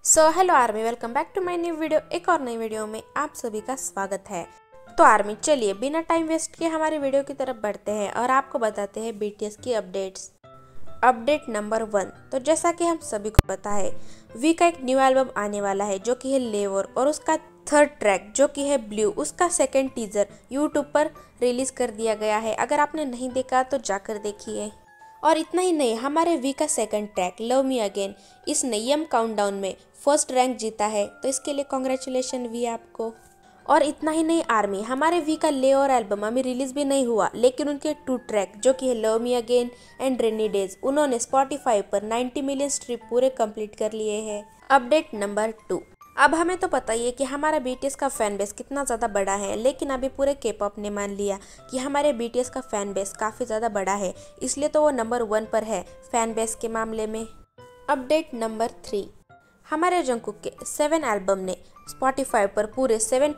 Hello army, welcome back to my new video. एक और नई वीडियो में आप सभी का स्वागत है। तो आर्मी, चलिए बिना टाइम वेस्ट किए हमारे वीडियो की तरफ बढ़ते हैं और आपको बताते हैं बीटीएस की अपडेट्स। Update number 1। तो जैसा कि हम सभी को पता है, वी का एक न्यू एल्बम आने वाला है जो कि है लेवर, और उसका थर्ड ट्रैक जो कि है ब्लू, उसका सेकंड टीजर यूट्यूब पर रिलीज कर दिया गया है। अगर आपने नहीं देखा तो जाकर देखिए। और इतना ही नहीं, हमारे वी का second track love me again इसने यम काउंटडाउन में फर्स्ट रैंक जीता है, तो इसके लिए कॉन्ग्रेचुलेशन वी आपको। और इतना ही नहीं आर्मी, हमारे वी का ले और एल्बम अभी रिलीज भी नहीं हुआ, लेकिन उनके 2 ट्रैक जो कि है love me again and rainy days, उन्होंने स्पॉटिफाई पर 90 मिलियन स्ट्रीप पूरे कंप्लीट कर लिए हैं। Update number 2। अब हमें तो पता ही है कि हमारा बीटीएस का फैन बेस कितना ज़्यादा बड़ा है, लेकिन अभी पूरे के-पॉप ने मान लिया कि हमारे बीटीएस का फैन बेस काफ़ी ज़्यादा बड़ा है, इसलिए तो वो नंबर 1 पर है फैन बेस के मामले में। Update number 3। हमारे जंगकुक के 7 एल्बम ने स्पॉटिफाई पर पूरे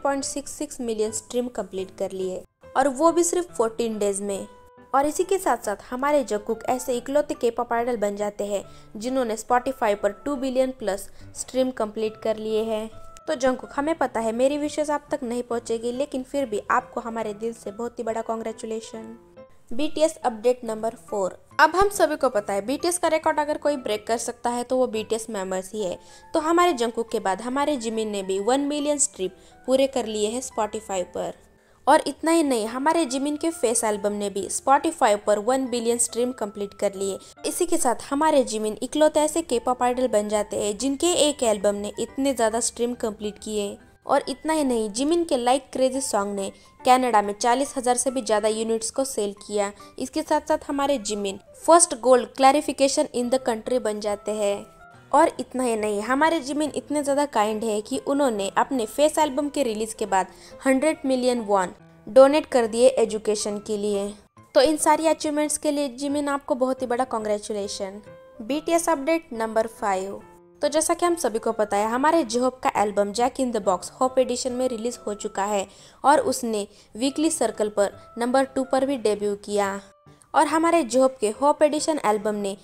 7.66 मिलियन स्ट्रीम कंप्लीट कर लिए, और वो भी सिर्फ 14 डेज में। और इसी के साथ साथ हमारे जंगकुक ऐसे इकलौते के-पॉप आइडल बन जाते हैं जिन्होंने स्पॉटिफाई पर 2 बिलियन प्लस स्ट्रीम कंप्लीट कर लिए हैं। तो जंगकुक, हमें पता है मेरी विशेष आप तक नहीं पहुंचेगी, लेकिन फिर भी आपको हमारे दिल से बहुत ही बड़ा कॉन्ग्रेचुलेशन। BTS update number 4। अब हम सभी को पता है बीटीएस का रिकॉर्ड अगर कोई ब्रेक कर सकता है तो वो बीटीएस मेंबर्स ही है। तो हमारे जंगकुक के बाद हमारे जिमिन ने भी 1 मिलियन स्ट्रीप पूरे कर लिए हैं स्पॉटिफाई पर। और इतना ही नहीं, हमारे जिमिन के फेस एल्बम ने भी स्पॉटिफाई पर 1 बिलियन स्ट्रीम कंप्लीट कर लिए। इसी के साथ हमारे जिमिन इकलौते ऐसे के-पॉप आइडल बन जाते हैं जिनके एक एल्बम ने इतने ज़्यादा स्ट्रीम कंप्लीट किए। और इतना ही नहीं, जिमिन के लाइक क्रेजी सॉन्ग ने कनाडा में 40,000 से भी ज़्यादा यूनिट्स को सेल किया। इसके साथ साथ हमारे Jimin first gold clarification in the country बन जाते हैं। और इतना ही नहीं, हमारे जिमिन इतने ज़्यादा काइंड है कि उन्होंने अपने फेस एल्बम के रिलीज के बाद 100 मिलियन वॉन डोनेट कर दिए एजुकेशन के लिए। तो इन सारी अचीवमेंट्स के लिए जिमिन आपको बहुत ही बड़ा कॉन्ग्रेचुलेशन। BTS update number 5। तो जैसा कि हम सभी को पता है, हमारे जेहोप का album jack in the box hope edition में रिलीज हो चुका है, और उसने वीकली सर्कल पर नंबर 2 पर भी डेब्यू किया। और हमारे जेहोप के होप एडिशन एल्बम ने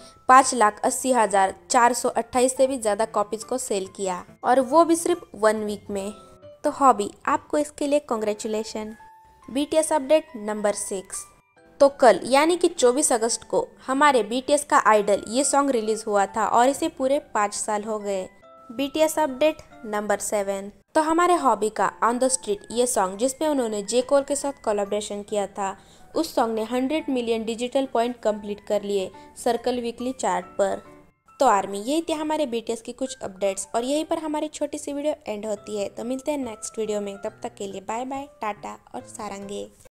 5,80,428 से भी ज़्यादा कॉपीज को सेल किया, और वो भी सिर्फ 1 वीक में। तो हॉबी, आपको इसके लिए कॉन्ग्रेचुलेशन। BTS update number 6। तो कल यानी कि 24 अगस्त को हमारे बीटीएस का आइडल ये सॉन्ग रिलीज हुआ था, और इसे पूरे 5 साल हो गए। BTS update number 7। तो हमारे हॉबी का ऑन द स्ट्रीट ये सॉन्ग, जिसमें उन्होंने जे कोल के साथ कोलैबोरेशन किया था, उस सॉन्ग ने 100 मिलियन डिजिटल पॉइंट कंप्लीट कर लिए सर्कल वीकली चार्ट पर। तो आर्मी, यही थी हमारे बीटीएस की कुछ अपडेट्स, और यहीं पर हमारी छोटी सी वीडियो एंड होती है। तो मिलते हैं नेक्स्ट वीडियो में, तब तक के लिए बाय बाय, टाटा और सारंगे।